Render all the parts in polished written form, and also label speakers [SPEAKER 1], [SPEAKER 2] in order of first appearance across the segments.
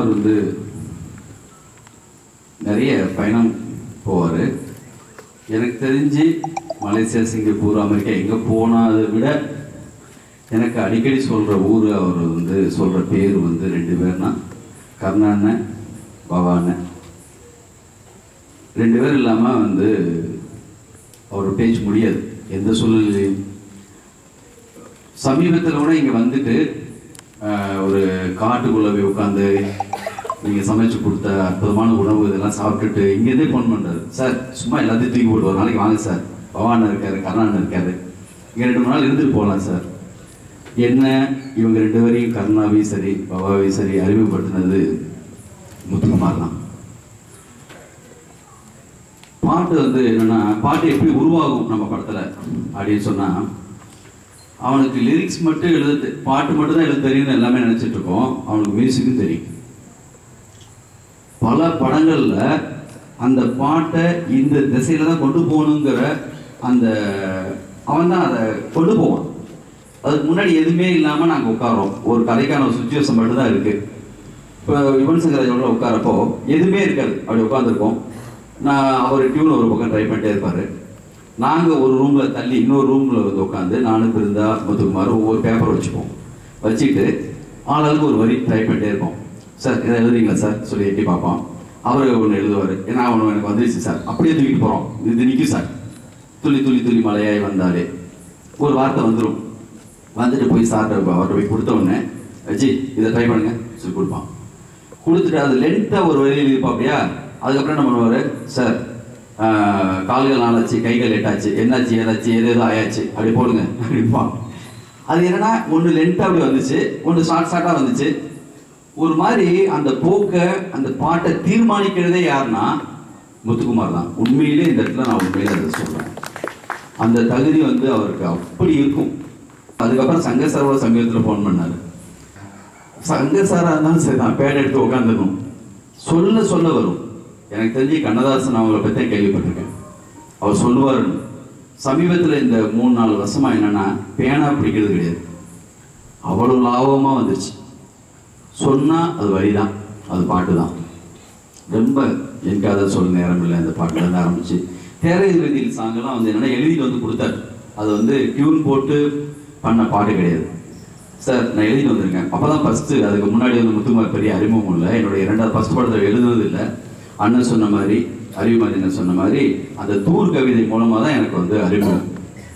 [SPEAKER 1] முத்துக்குமார் வந்து நிறைய பயணம் போவார். எனக்கு தெரிஞ்சு மலேசியா, சிங்கப்பூர், அமெரிக்கா எங்கே போனதை விட எனக்கு அடிக்கடி சொல்கிற ஊர், அவர் வந்து சொல்கிற பேர் வந்து 2 பேர்னா கர்ணாண்ணன், பவாண்ணன். 2 பேர் இல்லாமல் வந்து அவர் பேச முடியாது எந்த சூழ்நிலையும். சமீபத்தில் கூட இங்கே வந்துட்டு ஒரு காட்டுக்குள்ளே போய் உட்காந்து நீங்கள் சமைச்சு கொடுத்த அற்புதமான உணவு இதெல்லாம் சாப்பிட்டுட்டு இங்கேருந்தே ஃபோன் பண்ணுறாரு. சார் சும்மா எல்லாத்தையும் தூக்கி போட்டு ஒரு நாளைக்கு வாங்க சார், பவாண்ணன் இருக்காரு, கர்ணாண்ணன் இருக்காரு, இங்கே 2 3 நாள் இருந்துட்டு போகலாம் சார். என்ன இவங்க 2 பேரையும் கர்ணாவையும் சரி பவாவையும் சரி அறிமுகப்படுத்தினது முத்துக்குமார் தான். பாட்டு வந்து என்னன்னா, பாட்டு எப்படி உருவாகும் நம்ம படத்தில் அப்படின்னு சொன்னால், அவனுக்கு லிரிக்ஸ் மட்டும் எழுத, பாட்டு மட்டும் தான் எழுத தெரியும்னு எல்லாமே நினச்சிட்டு இருக்கோம். அவனுக்கு மியூசிக்கும் தெரியும். பல படங்களில் அந்த பாட்டை இந்த திசையில் தான் கொண்டு போகணுங்கிற அந்த அவன் தான் அதை கொண்டு போவான். அதுக்கு முன்னாடி எதுவுமே இல்லாமல் நாங்கள் உட்காரோம். ஒரு கதைக்கான ஒரு சுச்சுவேஷன் மட்டும் தான் இருக்குது. இப்போ யுவன் சங்கராஜோட உட்காரப்போ எதுவுமே இருக்காது, அப்படி உட்காந்துருக்கோம். அவர் டியூன் ஒரு பக்கம் ட்ரை பண்ணிட்டே இருப்பார். நாங்கள் ஒரு ரூமில் தள்ளி இன்னொரு ரூமில் வந்து உட்காந்து நானும் பிருந்தா, முத்துக்குமார் ஒவ்வொரு பேப்பர் வச்சுப்போம். வச்சுக்கிட்டு ஆளாளுக்கு ஒரு வரி ட்ரை பண்ணிட்டே இருப்போம். சார் இதை எழுதுறீங்களா சார் சொல்லி எட்டி பார்ப்போம். அவர் ஒன்று எழுதுவார். ஏன்னா ஒன்று எனக்கு வந்துருச்சு சார், அப்படியே தூக்கிட்டு போகிறோம், இது நிற்கும் சார். துளி துளி துளி மலையாய் வந்தாலே ஒரு வார்த்தை வந்துடும். வந்துட்டு போய் சார்ட்ட அவர்கிட்ட போய் கொடுத்த உடனே வச்சு இதை ட்ரை பண்ணுங்க சொல்லி கொடுப்பான். கொடுத்துட்டு அது லென்த்தாக ஒரு வழியில் இருப்பான் அப்படியா. அதுக்கப்புறம் என்ன பண்ணுவார், சார் கால்கள் நாளாச்சு, கைகள் லேட்டாச்சு, என்னாச்சு ஏதாச்சு ஏதேதோ ஆயாச்சு, அப்படி போடுங்க அப்படிப்பான். அது என்னன்னா, ஒன்று லென்த்தாக அப்படி வந்துச்சு, ஒன்று ஷார்ட்டாக வந்துச்சு. ஒரு மாதிரி அந்த போக்கை அந்த பாட்டை தீர்மானிக்கிறதே யாருன்னா முத்துக்குமார் தான். உண்மையிலே இந்த இடத்துல நான் உண்மையிலே அதை சொல்கிறேன். அந்த தகுதி வந்து அவருக்கு அப்படி இருக்கும். அதுக்கப்புறம் சங்கர் சாரோட சமீபத்தில் ஃபோன் பண்ணார். சங்கர் சாராக இருந்தாலும் சரி தான், பேட் எடுத்து உட்காந்துடணும், சொல்ல சொல்ல வரும். எனக்கு தெரிஞ்சு கண்ணதாசன் அவங்கள பற்றி தான் கேள்விப்பட்டிருக்கேன். அவர் சொல்லுவாருன்னு. சமீபத்தில் இந்த 3-4 வருஷமாக என்னென்னா பேனா பிடிக்கிறது கிடையாது, அவ்வளோ லாபமாக வந்துச்சு. சொன்னால் அது வரி தான், அது பாட்டு தான். ரொம்ப எனக்கு அதை சொல்ல நேரம் இல்லை. அந்த பாட்டிலேருந்து ஆரம்பிச்சு தேரை இறுதியில் சாங்கெல்லாம் வந்து என்னென்னா எழுதிட்டு வந்து கொடுத்தாரு. அது வந்து டியூன் போட்டு பண்ண பாட்டு கிடையாது. சார் நான் எழுதிட்டு வந்திருக்கேன். அப்போ தான் ஃபஸ்ட்டு, அதுக்கு முன்னாடி வந்து முத்துக்குமார் பெரிய அறிமுகம் இல்லை. என்னுடைய 2வது ஃபஸ்ட் படத்தில் எழுதுனது இல்லை. அண்ணன் சொன்ன மாதிரி, அறிவுமதினன் சொன்ன மாதிரி அந்த தூர் கவிதை மூலமாக தான் எனக்கு வந்து அறிமுகம்.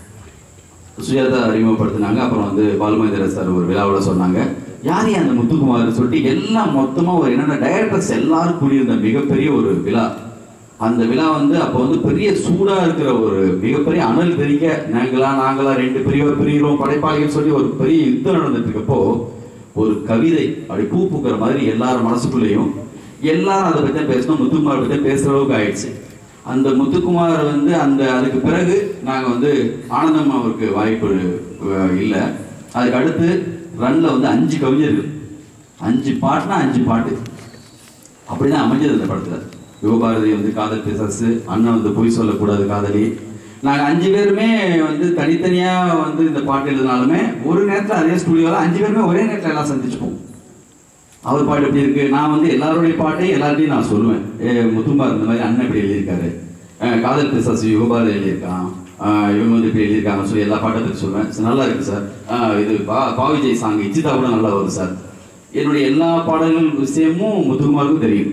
[SPEAKER 1] சுஜாதா அறிமுகப்படுத்தினாங்க. அப்புறம் வந்து பாலுமகேந்திர சார் ஒரு விழாவில் சொன்னாங்க, யார் அந்த முத்துக்குமார் சொல்லிட்டு எல்லாம் மொத்தமாக ஒரு என்னென்ன டைரக்டர்ஸ் எல்லாரும் கூடியிருந்த மிகப்பெரிய ஒரு விழா. அந்த விழா வந்து அப்போ வந்து பெரிய சூடாக இருக்கிற ஒரு மிகப்பெரிய அனல் தெரிக்க, நாங்களா 2 பிரிகிறோம் படைப்பாளிகள் சொல்லி ஒரு பெரிய யுத்தம் நடந்துட்டு இருக்கப்போ ஒரு கவிதை அப்படி பூ பூக்கிற மாதிரி எல்லாரும் மனசுக்குள்ளேயும் எல்லாரும் அதை பற்றி பேசணும், முத்துக்குமார் பற்றி பேசுகிற அளவுக்கு ஆயிடுச்சு. அந்த முத்துக்குமார் வந்து அதுக்கு பிறகு நாங்கள் வந்து ஆனந்தம் அவருக்கு வாய்ப்பு இல்லை. அதுக்கு அடுத்து ரன்னில் வந்து 5 கவிஞர்கள், 5 பாட்டுனா 5 பாட்டு அப்படிதான் அமைஞ்சது இந்த படத்தில். யுவபாரதி வந்து காதல் பிசாசு, அண்ணன் வந்து பொய் சொல்லக்கூடாது காதலி. நாங்கள் 5 பேருமே வந்து தனித்தனியாக வந்து இந்த பாட்டு எழுதினாலுமே ஒரு நேரத்தில் அதே ஸ்டுடியோவில் 5 பேருமே ஒரே நேரத்தில் எல்லாம் சந்திச்சுப்போம். அவர் பாட்டு எப்படி இருக்கு, நான் வந்து எல்லாருடைய பாட்டையும் எல்லார்ட்டையும் நான் சொல்லுவேன். முத்துக்குமார் இந்த மாதிரி அண்ணன் இப்படி எழுதியிருக்காரு, காதல் பிசாசு யுவபாரதி எழுதியிருக்கான், இவங்க வந்து இப்படி எழுதியிருக்காங்க சொல்லி எல்லா பாட்டத்துக்கு சொல்லுவேன். நல்லா இருக்கு சார், இது பாவிஜய் சாங் இச்சிதா கூட நல்லா வரும் சார். என்னுடைய எல்லா பாடல்கள் விஷயமும் முத்துக்குமாருக்கும் தெரியும்.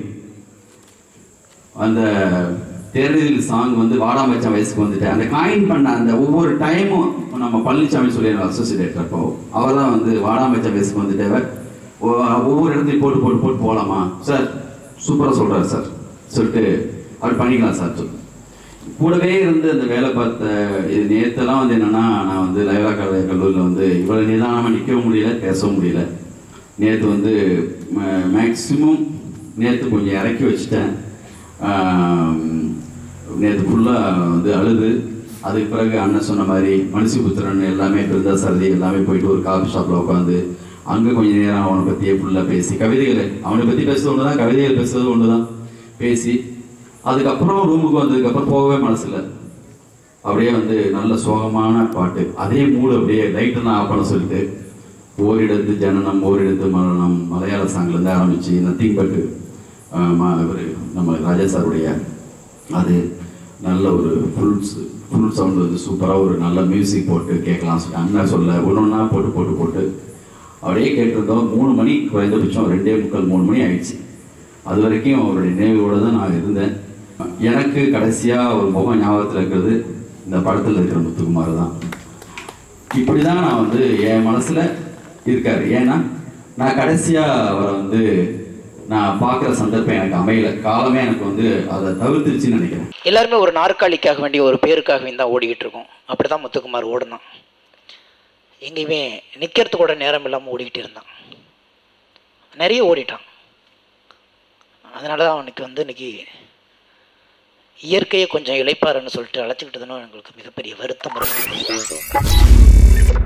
[SPEAKER 1] அந்த தேர்தல் சாங் வந்து வாடாமச்சா வயசுக்கு வந்துட்டு அந்த காயின் பண்ண அந்த ஒவ்வொரு டைமும் நம்ம பழனிசாமி சொல்லி அசோசியேட் அப்போ அவர் தான் வந்து வாடாமச்சா வயசுக்கு வந்துட்டு ஒவ்வொரு இடத்தையும் போட்டு போட்டு போட்டு போகலாமா சார், சூப்பராக சொல்கிறார் சார் சொல்லிட்டு அப்படி பண்ணிக்கலாம் சார் சொல்லு. கூடவே இருந்து அந்த வேலை பார்த்த இது நேற்றெல்லாம் வந்து என்னென்னா, நான் வந்து லைவா கல்லூரியில் வந்து இவ்வளோ நிதானமாக நிற்கவும் முடியல, பேசவும் முடியல. நேற்று வந்து மேக்சிமம் நேற்று கொஞ்சம் இறக்கி வச்சுட்டேன். நேற்று ஃபுல்லாக வந்து அழுது. அதுக்கு பிறகு அண்ணன் சொன்ன மாதிரி மனுஷபுத்திரன் எல்லாமே பிருந்தா சரதி எல்லாமே போயிட்டு ஒரு காஃபி ஷாப்பில் உட்காந்து அங்கே கொஞ்சம் நேரம் அவனை பற்றியே ஃபுல்லாக பேசி, கவிதைகளை அவனை பற்றி பேசுறது ஒன்று தான், கவிதைகள் பேசுறது ஒன்று தான் பேசி, அதுக்கப்புறம் ரூமுக்கு வந்ததுக்கப்புறம் போகவே மனசில்லை. அப்படியே வந்து நல்ல சோகமான பாட்டு, அதே மூடு அப்படியே லைட்டெல்லாம் ஆஃப் பண்ண சொல்லிட்டு ஓரிடத்து ஜனனம் ஓரிடத்து மரணம் மலையாள சாங்லேருந்து ஆரம்பித்து நத்திங் பட்டு இவர் நம்ம ராஜா சாருடைய அது நல்ல ஒரு ஃபுல் சவுண்டு வந்து சூப்பராக ஒரு நல்ல மியூசிக் போட்டு கேட்கலாம் சொல்லி அண்ணன் சொல்ல ஒன்றா போட்டு அப்படியே கேட்டிருந்தோம். 3 மணி குறைந்தபட்சம் 2:45 3 மணி ஆயிடுச்சு. அது வரைக்கும் அவருடைய நினைவோடு தான் நான் இருந்தேன். எனக்கு கடைசியாக ஒரு முகம் ஞாபகத்தில் இருக்கிறது இந்த படத்தில் இருக்கிற முத்துக்குமார் தான். இப்படி தான் நான் வந்து என் மனசில் இருக்கார். ஏன்னா நான் கடைசியாக அவரை வந்து நான் பார்க்குற சந்தர்ப்பம் எனக்கு அமையல, காலமே எனக்கு வந்து அதை தவிர்த்துருச்சுன்னு நினைக்கிறேன்.
[SPEAKER 2] எல்லாருமே ஒரு நாற்காலிக்காக வேண்டிய ஒரு பேருக்காக தான் ஓடிக்கிட்டு இருக்கோம். அப்படி தான் முத்துக்குமார் ஓடினான். எங்கேயுமே நிற்கிறதுக்கு கூட நேரம் இல்லாமல் ஓடிக்கிட்டு இருந்தான். நிறைய ஓடிட்டான். அதனால தான் அவனுக்கு வந்து இன்னைக்கு இயற்கையை கொஞ்சம் இளைப்பாருன்னு சொல்லிட்டு அழைச்சிக்கிட்டதுன்னு எங்களுக்கு மிகப்பெரிய வருத்தம் இருக்கு.